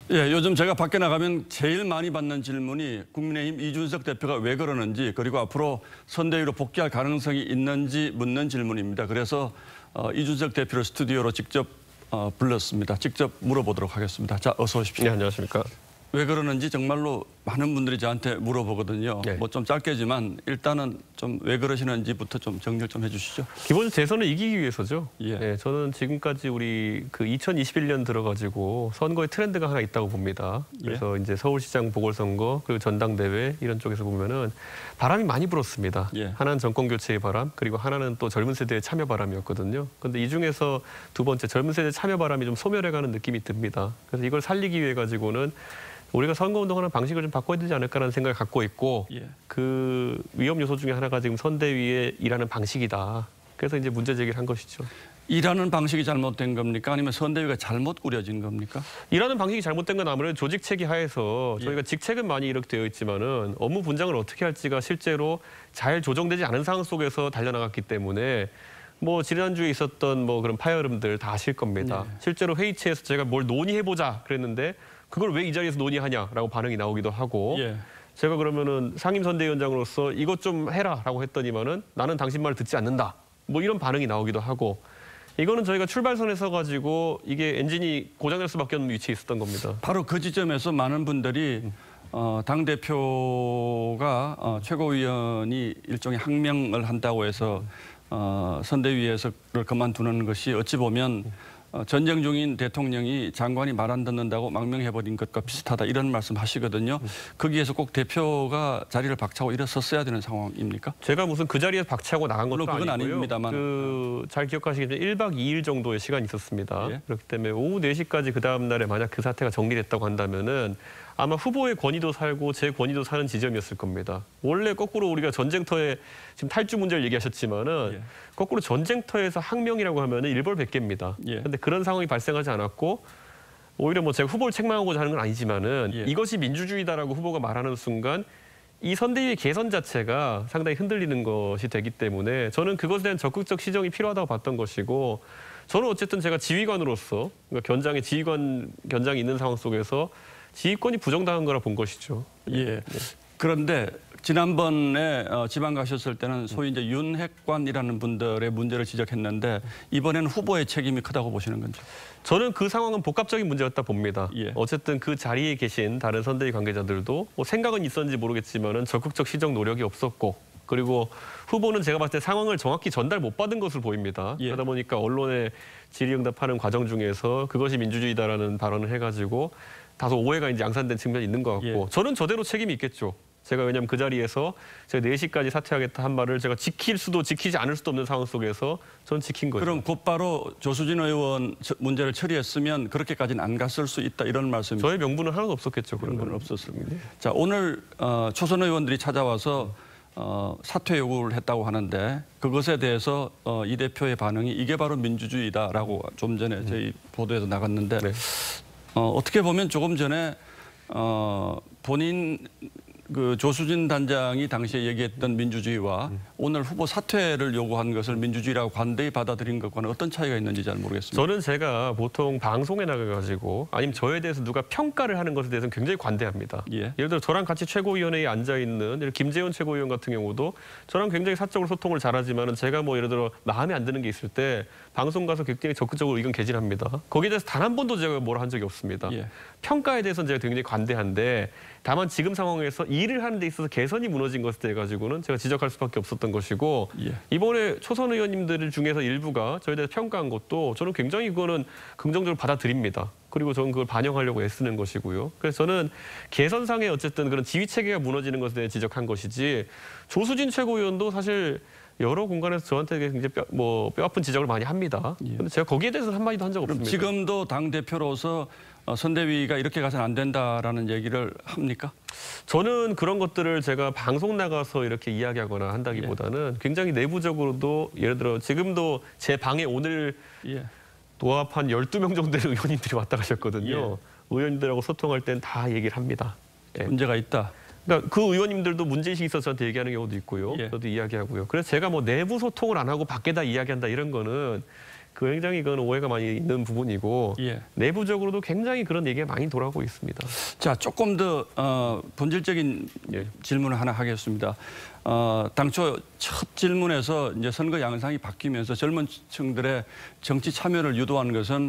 예, 요즘 제가 밖에 나가면 제일 많이 받는 질문이 국민의힘 이준석 대표가 왜 그러는지 그리고 앞으로 선대위로 복귀할 가능성이 있는지 묻는 질문입니다. 그래서 이준석 대표를 스튜디오로 직접 불렀습니다. 직접 물어보도록 하겠습니다. 자, 어서 오십시오. 네, 안녕하십니까. 왜 그러는지 정말로 많은 분들이 저한테 물어보거든요. 네. 뭐 좀 짧게지만 일단은 좀 왜 그러시는지부터 좀 정리를 좀 해주시죠. 기본 대선을 이기기 위해서죠. 예. 네, 저는 지금까지 우리 그 2021년 들어가지고 선거의 트렌드가 하나 있다고 봅니다. 그래서 이제 서울시장 보궐선거 그리고 전당대회 이런 쪽에서 보면은 바람이 많이 불었습니다. 예. 하나는 정권 교체의 바람 그리고 하나는 또 젊은 세대의 참여 바람이었거든요. 그런데 이 중에서 두 번째 젊은 세대 참여 바람이 좀 소멸해가는 느낌이 듭니다. 그래서 이걸 살리기 위해 가지고는 우리가 선거운동하는 방식을 좀 바꿔야 되지 않을까라는 생각을 갖고 있고 예. 그 위험 요소 중에 하나가 지금 선대위에 일하는 방식이다. 그래서 이제 문제 제기를 한 것이죠. 일하는 방식이 잘못된 겁니까? 아니면 선대위가 잘못 꾸려진 겁니까? 일하는 방식이 잘못된 건 아무래도 조직 체계 하에서 저희가 직책은 많이 이렇게 되어 있지만은 업무 분장을 어떻게 할지가 실제로 잘 조정되지 않은 상황 속에서 달려나갔기 때문에 뭐 지난주에 있었던 뭐 그런 파열음들 다 아실 겁니다. 실제로 회의체에서 제가 뭘 논의해보자 그랬는데 그걸 왜 이 자리에서 논의하냐라고 반응이 나오기도 하고 제가 그러면은 상임선대위원장으로서 이것 좀 해라라고 했더니만은 나는 당신 말을 듣지 않는다. 뭐 이런 반응이 나오기도 하고 이거는 저희가 출발선에 서가지고 이게 엔진이 고장날 수밖에 없는 위치에 있었던 겁니다. 바로 그 지점에서 많은 분들이 당대표가 최고위원이 일종의 항명을 한다고 해서 선대위에서를 그만두는 것이 어찌 보면 전쟁 중인 대통령이 장관이 말 안 듣는다고 망명해버린 것과 비슷하다 이런 말씀 하시거든요. 거기에서 꼭 대표가 자리를 박차고 일어섰어야 되는 상황입니까? 제가 무슨 그 자리에서 박차고 나간 것도 그건 아니고요. 아닙니다만. 잘 기억하시겠지만 1박 2일 정도의 시간이 있었습니다. 예. 그렇기 때문에 오후 4시까지 그 다음 날에 만약 그 사태가 정리됐다고 한다면은 아마 후보의 권위도 살고 제 권위도 사는 지점이었을 겁니다. 원래 거꾸로 우리가 전쟁터에 지금 탈주 문제를 얘기하셨지만은 거꾸로 전쟁터에서 항명이라고 하면은 일벌백계입니다. 그런데 그런 상황이 발생하지 않았고 오히려 뭐 제가 후보를 책망하고자 하는 건 아니지만은 이것이 민주주의다라고 후보가 말하는 순간 이 선대위의 개선 자체가 상당히 흔들리는 것이 되기 때문에 저는 그것에 대한 적극적 시정이 필요하다고 봤던 것이고 저는 어쨌든 제가 지휘관으로서 그러니까 견장이 있는 상황 속에서 지휘권이 부정당한 거라 본 것이죠. 그런데 지난번에 지방 가셨을 때는 소위 이제 윤핵관이라는 분들의 문제를 지적했는데 이번에는 후보의 책임이 크다고 보시는 건죠? 저는 그 상황은 복합적인 문제였다 봅니다. 어쨌든 그 자리에 계신 다른 선대위 관계자들도 뭐 생각은 있었는지 모르겠지만은 적극적 시정 노력이 없었고 그리고 후보는 제가 봤을 때 상황을 정확히 전달 못 받은 것으로 보입니다. 그러다 보니까 언론에 질의응답하는 과정 중에서 그것이 민주주의다라는 발언을 해가지고 다소 오해가 이제 양산된 측면이 있는 것 같고 저는 저대로 책임이 있겠죠. 제가 왜냐하면 그 자리에서 제가 4시까지 사퇴하겠다 한 말을 제가 지킬 수도 지키지 않을 수도 없는 상황 속에서 저는 지킨 거죠. 그럼 곧바로 조수진 의원 문제를 처리했으면 그렇게까지는 안 갔을 수 있다 이런 말씀이죠? 저의 명분은 하나도 없었겠죠. 명분은 없었습니다. 자, 오늘 초선 의원들이 찾아와서 사퇴 요구를 했다고 하는데 그것에 대해서 이 대표의 반응이 이게 바로 민주주의다라고 좀 전에 저희 보도에서 나갔는데 어떻게 보면 조금 전에 본인 그 조수진 단장이 당시에 얘기했던 민주주의와 오늘 후보 사퇴를 요구한 것을 민주주의라고 관대히 받아들인 것과는 어떤 차이가 있는지 잘 모르겠습니다. 저는 제가 보통 방송에 나가가지고 아니면 저에 대해서 누가 평가를 하는 것에 대해서는 굉장히 관대합니다. 예를 들어 저랑 같이 최고위원회에 앉아있는 김재원 최고위원 같은 경우도 저랑 굉장히 사적으로 소통을 잘하지만은 제가 뭐 예를 들어 마음에 안 드는 게 있을 때 방송 가서 굉장히 적극적으로 의견 개진합니다. 거기에 대해서 단 한 번도 제가 뭐라 한 적이 없습니다. 평가에 대해서는 제가 굉장히 관대한데 다만 지금 상황에서 일을 하는 데 있어서 개선이 무너진 것에 대해 가지고는 제가 지적할 수밖에 없었던 것이고 이번에 초선 의원님들 중에서 일부가 저에 대해서 평가한 것도 저는 굉장히 그거는 긍정적으로 받아들입니다. 그리고 저는 그걸 반영하려고 애쓰는 것이고요. 그래서 저는 개선상의 어쨌든 그런 지휘 체계가 무너지는 것에 대해 지적한 것이지 조수진 최고위원도 사실 여러 공간에서 저한테 굉장히 뼈 아픈 지적을 많이 합니다. 근데 제가 거기에 대해서는 한마디도 한 적 없습니다. 지금도 당대표로서 선대위가 이렇게 가서는 안 된다라는 얘기를 합니까? 저는 그런 것들을 제가 방송 나가서 이렇게 이야기하거나 한다기보다는 굉장히 내부적으로도 예를 들어 지금도 제 방에 오늘 도합 한 12명 정도의 의원님들이 왔다 가셨거든요. 의원님들하고 소통할 땐 다 얘기를 합니다. 문제가 있다. 그러니까 그 의원님들도 문제의식이 있어서 저한테 얘기하는 경우도 있고요. 저도 이야기하고요. 그래서 제가 뭐 내부 소통을 안 하고 밖에다 이야기한다 이런 거는 굉장히 그건 오해가 많이 있는 부분이고 예. 내부적으로도 굉장히 그런 얘기가 많이 돌아오고 있습니다. 자, 조금 더 본질적인 질문을 하나 하겠습니다. 당초 첫 질문에서 이제 선거 양상이 바뀌면서 젊은 층들의 정치 참여를 유도한 것은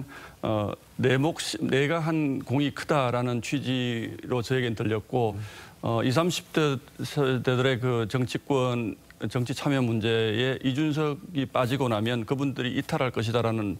내가 한 공이 크다라는 취지로 저에겐 들렸고 20, 30대 세대들의 그 정치 참여 문제에 이준석이 빠지고 나면 그분들이 이탈할 것이다라는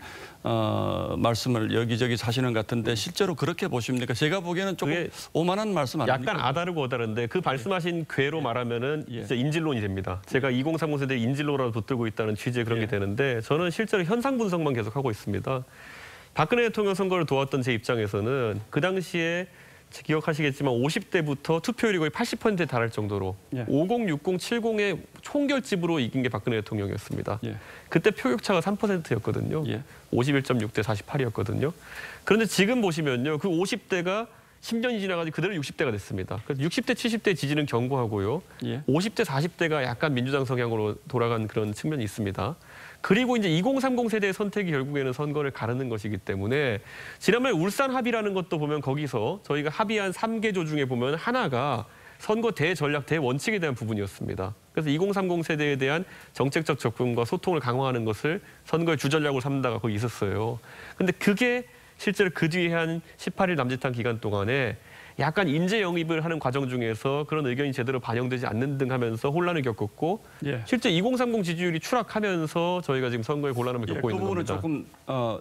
말씀을 여기저기 사시는 것 같은데 실제로 그렇게 보십니까? 제가 보기에는 조금 오만한 말씀 아닙니까? 약간 아다르고 어다른데 그 말씀하신 궤로 말하면은 진짜 인질론이 됩니다. 제가 2030 세대 인질로라도 붙들고 있다는 취지의 그런 게 되는데 저는 실제로 현상 분석만 계속하고 있습니다. 박근혜 대통령 선거를 도왔던 제 입장에서는 그 당시에 기억하시겠지만 50대부터 투표율이 거의 80%에 달할 정도로 50, 60, 70의 총결집으로 이긴 게 박근혜 대통령이었습니다. 그때 표격차가 3%였거든요. 51.6 대 48이었거든요. 그런데 지금 보시면요. 그 50대가 10년이 지나가지고 그대로 60대가 됐습니다. 그래서 60대, 70대 지지는 견고하고요. 50대, 40대가 약간 민주당 성향으로 돌아간 그런 측면이 있습니다. 그리고 이제 2030 세대의 선택이 결국에는 선거를 가르는 것이기 때문에 지난번에 울산 합의라는 것도 보면 거기서 저희가 합의한 3개조 중에 보면 하나가 선거 대전략, 대원칙에 대한 부분이었습니다. 그래서 2030 세대에 대한 정책적 접근과 소통을 강화하는 것을 선거의 주전략으로 삼다가 거기 있었어요. 근데 그게 실제로 그 뒤에 한 18일 남짓한 기간 동안에 약간 인재 영입을 하는 과정 중에서 그런 의견이 제대로 반영되지 않는 등 하면서 혼란을 겪었고 실제 2030 지지율이 추락하면서 저희가 지금 선거의 곤란함을 겪고 있는 겁니다. 그 부분은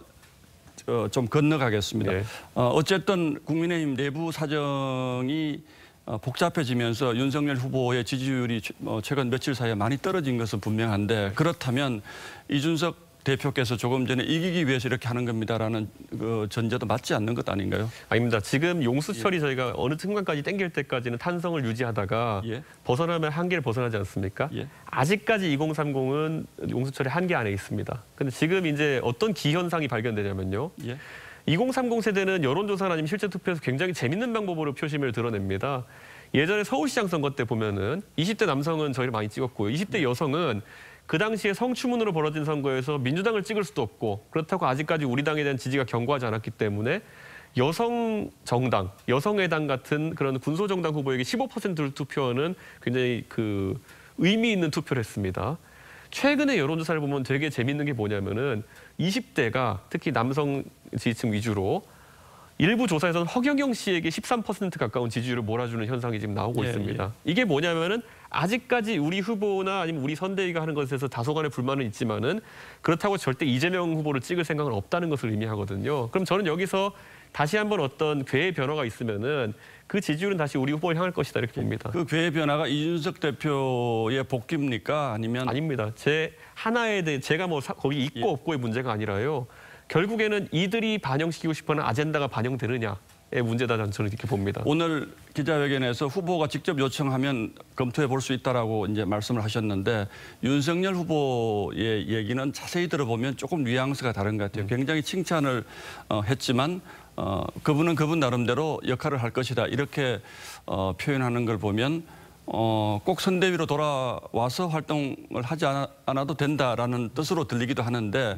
조금 좀 건너가겠습니다. 어쨌든 국민의힘 내부 사정이 복잡해지면서 윤석열 후보의 지지율이 최근 며칠 사이에 많이 떨어진 것은 분명한데 그렇다면 이준석 대표께서 조금 전에 이기기 위해서 이렇게 하는 겁니다라는 그 전제도 맞지 않는 것 아닌가요? 아닙니다. 지금 용수철이 저희가 어느 순간까지 땡길 때까지는 탄성을 유지하다가 벗어나면 한계를 벗어나지 않습니까? 아직까지 2030은 용수철의 한계 안에 있습니다. 근데 지금 이제 어떤 기현상이 발견되냐면요. 2030 세대는 여론조사나 아니면 실제 투표에서 굉장히 재밌는 방법으로 표심을 드러냅니다. 예전에 서울시장 선거 때 보면은 20대 남성은 저희를 많이 찍었고요. 20대 여성은 그 당시에 성추문으로 벌어진 선거에서 민주당을 찍을 수도 없고 그렇다고 아직까지 우리 당에 대한 지지가 견고하지 않았기 때문에 여성 정당, 여성의당 같은 그런 군소정당 후보에게 15%를 투표하는 굉장히 그 의미 있는 투표를 했습니다. 최근에 여론조사를 보면 되게 재밌는 게 뭐냐면은 20대가 특히 남성 지지층 위주로 일부 조사에서는 허경영 씨에게 13% 가까운 지지율을 몰아주는 현상이 지금 나오고 있습니다. 이게 뭐냐면은 아직까지 우리 후보나 아니면 우리 선대위가 하는 것에서 다소간의 불만은 있지만은 그렇다고 절대 이재명 후보를 찍을 생각은 없다는 것을 의미하거든요. 그럼 저는 여기서 다시 한번 어떤 궤의 변화가 있으면은 그 지지율은 다시 우리 후보를 향할 것이다 이렇게 봅니다. 그 궤의 변화가 이준석 대표의 복귀입니까? 아니면 아닙니다. 제 하나에 대해 제가 뭐 거기 있고 없고의 문제가 아니라요. 결국에는 이들이 반영시키고 싶어하는 아젠다가 반영되느냐의 문제다 저는 이렇게 봅니다. 오늘 기자회견에서 후보가 직접 요청하면 검토해 볼 수 있다라고 이제 말씀을 하셨는데 윤석열 후보의 얘기는 자세히 들어보면 조금 뉘앙스가 다른 것 같아요. 굉장히 칭찬을 했지만 그분은 그분 나름대로 역할을 할 것이다 이렇게 표현하는 걸 보면 꼭 선대위로 돌아와서 활동을 하지 않아도 된다라는 뜻으로 들리기도 하는데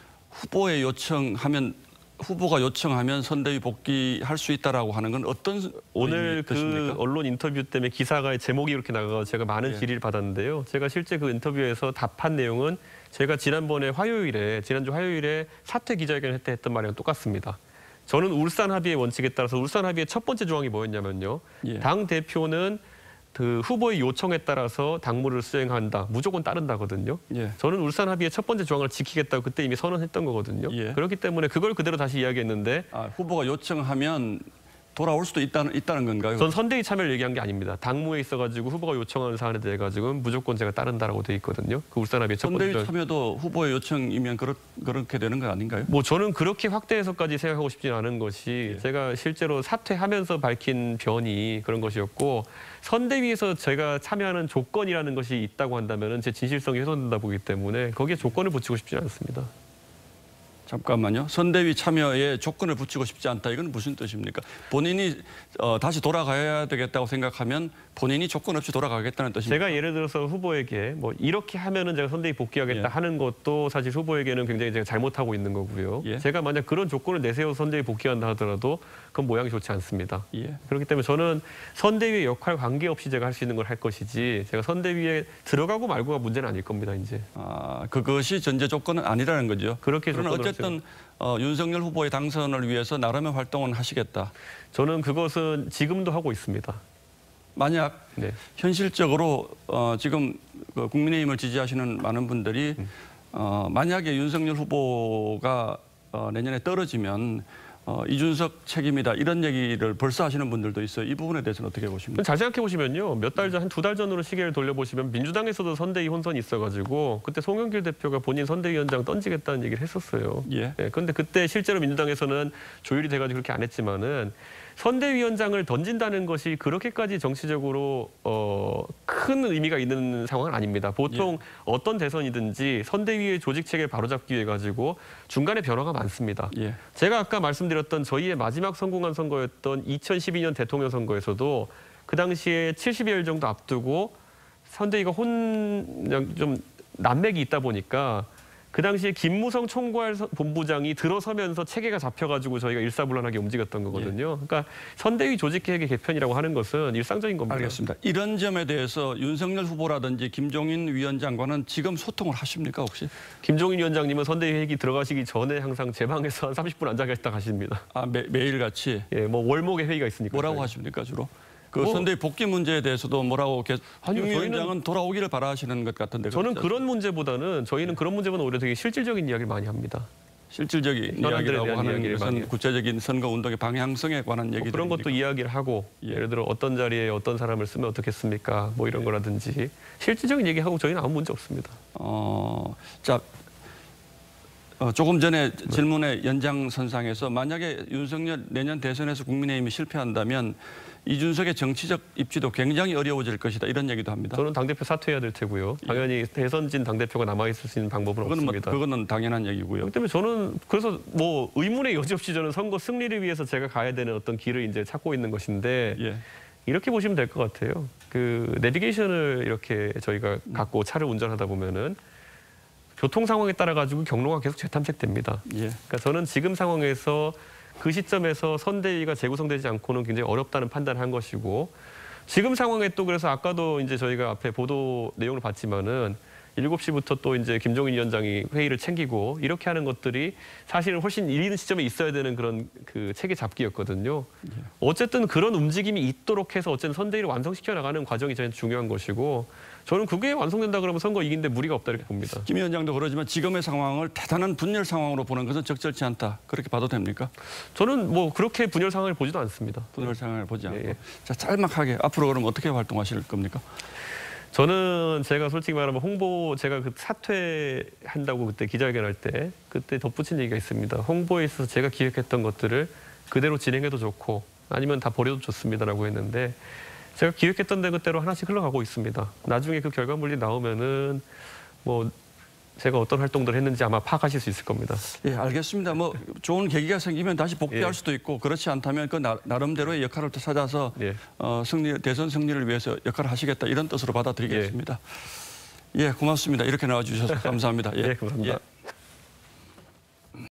후보가 요청하면 선대위 복귀할 수 있다라고 하는 건 어떤 오늘 뜻입니까? 그 언론 인터뷰 때문에 기사가 제목이 이렇게 나가서 제가 많은 질의를 받았는데요. 제가 실제 그 인터뷰에서 답한 내용은 제가 지난주 화요일에 사퇴 기자회견을 할 때 했던 말이랑 똑같습니다. 저는 울산 합의의 원칙에 따라서 울산 합의의 첫 번째 조항이 뭐였냐면요. 당 대표는 그 후보의 요청에 따라서 당무를 수행한다. 무조건 따른다거든요. 저는 울산 합의의 첫 번째 조항을 지키겠다고 그때 이미 선언했던 거거든요. 그렇기 때문에 그걸 그대로 다시 이야기했는데 후보가 요청하면 돌아올 수도 있다는 건가요? 전 선대위 참여를 얘기한 게 아닙니다. 당무에 있어가지고 후보가 요청하는 사안에 대해 가지고는 무조건 제가 따른다라고 돼 있거든요. 그 울산 합의의 첫 번째. 선대위 참여도 후보의 요청이면 그렇게 되는 거 아닌가요? 뭐 저는 그렇게 확대해서까지 생각하고 싶지는 않은 것이 제가 실제로 사퇴하면서 밝힌 변이 그런 것이었고 선대위에서 제가 참여하는 조건이라는 것이 있다고 한다면 제 진실성이 훼손된다 보기 때문에 거기에 조건을 붙이고 싶지는 않습니다. 잠깐만요. 선대위 참여에 조건을 붙이고 싶지 않다. 이건 무슨 뜻입니까? 본인이 다시 돌아가야 되겠다고 생각하면 본인이 조건 없이 돌아가겠다는 뜻입니까? 제가 예를 들어서 후보에게 뭐 이렇게 하면은 제가 선대위 복귀하겠다 하는 것도 사실 후보에게는 굉장히 제가 잘못하고 있는 거고요. 제가 만약 그런 조건을 내세워 선대위 복귀한다 하더라도 그건 모양이 좋지 않습니다. 그렇기 때문에 저는 선대위의 역할 관계없이 제가 할 수 있는 걸 할 것이지 제가 선대위에 들어가고 말고가 문제는 아닐 겁니다. 이제. 그것이 전제 조건은 아니라는 거죠. 그렇게 그러나 어쨌든 윤석열 후보의 당선을 위해서 나름의 활동은 하시겠다. 저는 그것은 지금도 하고 있습니다. 만약 현실적으로 지금 국민의힘을 지지하시는 많은 분들이 만약에 윤석열 후보가 내년에 떨어지면 이준석 책임이다 이런 얘기를 벌써 하시는 분들도 있어요. 이 부분에 대해서는 어떻게 보십니까? 잘 생각해 보시면요. 몇 달 전, 한 2달 전으로 시계를 돌려보시면 민주당에서도 선대위 혼선이 있어가지고 그때 송영길 대표가 본인 선대위원장 던지겠다는 얘기를 했었어요. 그런데 그때 실제로 민주당에서는 조율이 돼가지고 그렇게 안 했지만은 선대위원장을 던진다는 것이 그렇게까지 정치적으로 큰 의미가 있는 상황은 아닙니다. 보통 어떤 대선이든지 선대위의 조직 체계를 바로잡기 위해 가지고 중간에 변화가 많습니다. 제가 아까 말씀드렸던 저희의 마지막 성공한 선거였던 2012년 대통령 선거에서도 그 당시에 70여일 정도 앞두고 선대위가 좀 난맥이 있다 보니까 그 당시에 김무성 총괄 본부장이 들어서면서 체계가 잡혀가지고 저희가 일사불란하게 움직였던 거거든요. 그러니까 선대위 조직계획의 개편이라고 하는 것은 일상적인 겁니다. 알겠습니다. 이런 점에 대해서 윤석열 후보라든지 김종인 위원장과는 지금 소통을 하십니까 혹시? 김종인 위원장님은 선대위 회의 들어가시기 전에 항상 제 방에서 한 30분 앉아 계시다 가십니다. 매일 같이? 뭐 월목에 회의가 있으니까. 뭐라고 하십니까 주로? 선대위 복귀 문제에 대해서도 뭐라고 윤 위원장은 돌아오기를 바라시는 것 같은데. 저는 그런 문제보다는 저희는 그런 문제보다 오히려 되게 실질적인 이야기를 많이 합니다. 실질적인 이야기라고 하는 것은 구체적인 선거운동의 방향성에 관한 얘기들. 그런 것도 이야기를 하고 예를 들어 어떤 자리에 어떤 사람을 쓰면 어떻겠습니까? 뭐 이런 거라든지 실질적인 얘기하고 저희는 아무 문제 없습니다. 자, 조금 전에 질문의 연장선상에서 만약에 윤석열 내년 대선에서 국민의힘이 실패한다면 이준석의 정치적 입지도 굉장히 어려워질 것이다. 이런 얘기도 합니다. 저는 당대표 사퇴해야 될 테고요. 당연히 대선진 당대표가 남아있을 수 있는 방법은 없습니다. 그거는 당연한 얘기고요. 그렇기 때문에 저는 그래서 뭐 의문의 여지 없이 저는 선거 승리를 위해서 제가 가야 되는 어떤 길을 이제 찾고 있는 것인데 이렇게 보시면 될 것 같아요. 그 내비게이션을 이렇게 저희가 갖고 차를 운전하다 보면은 교통 상황에 따라 가지고 경로가 계속 재탐색됩니다. 그러니까 저는 지금 상황에서 그 시점에서 선대위가 재구성되지 않고는 굉장히 어렵다는 판단을 한 것이고 지금 상황에 또 그래서 아까도 이제 저희가 앞에 보도 내용을 봤지만은 7시부터 또 이제 김종인 위원장이 회의를 챙기고 이렇게 하는 것들이 사실은 훨씬 이른 시점에 있어야 되는 그런 그 체계 잡기였거든요. 어쨌든 그런 움직임이 있도록 해서 어쨌든 선대위를 완성시켜 나가는 과정이 저는 중요한 것이고 저는 그게 완성된다 그러면 선거 이기는데 무리가 없다 이렇게 봅니다. 김 위원장도 그러지만 지금의 상황을 대단한 분열 상황으로 보는 것은 적절치 않다. 그렇게 봐도 됩니까? 저는 뭐 그렇게 분열 상황을 보지도 않습니다. 분열 상황을 보지 않고. 자, 짤막하게 앞으로 그럼 어떻게 활동하실 겁니까? 저는 제가 솔직히 말하면 제가 그 사퇴한다고 그때 기자회견할 때 그때 덧붙인 얘기가 있습니다. 홍보에 있어서 제가 기획했던 것들을 그대로 진행해도 좋고 아니면 다 버려도 좋습니다라고 했는데 제가 기획했던 그대로 하나씩 흘러가고 있습니다. 나중에 그 결과물이 나오면은 뭐 제가 어떤 활동들을 했는지 아마 파악하실 수 있을 겁니다. 알겠습니다. 뭐 좋은 계기가 생기면 다시 복귀할 수도 있고 그렇지 않다면 그 나름대로의 역할을 또 찾아서 대선 승리를 위해서 역할을 하시겠다 이런 뜻으로 받아들이겠습니다. 고맙습니다. 이렇게 나와주셔서 감사합니다. 감사합니다.